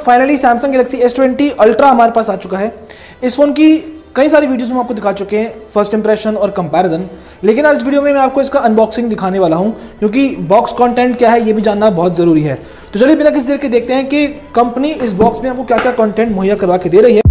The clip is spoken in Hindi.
Finally Samsung Galaxy S20 ultra हमारे पास आ चुका है। इस फ़ोन की कई सारी वीडियोस हम आपको दिखा चुके हैं, फर्स्ट इंप्रेशन और कंपैरिजन, लेकिन आज इस वीडियो में मैं आपको इसका अनबॉक्सिंग दिखाने वाला हूं, क्योंकि बॉक्स कंटेंट क्या है ये भी जानना बहुत ज़रूरी है। तो चलिए बिना किसी देर के देखते हैं कि कंपनी इस बॉक्स में हमको क्या क्या कंटेंट मुहैया करवा के दे रही है।